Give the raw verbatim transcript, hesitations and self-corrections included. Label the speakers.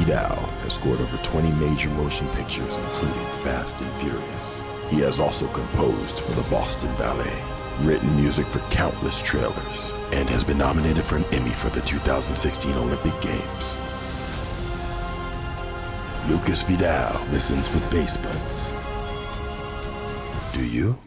Speaker 1: Vidal has scored over twenty major motion pictures, including Fast and Furious. He has also composed for the Boston Ballet, written music for countless trailers, and has been nominated for an Emmy for the two thousand sixteen Olympic Games. Lucas Vidal listens with bass buds. Do you?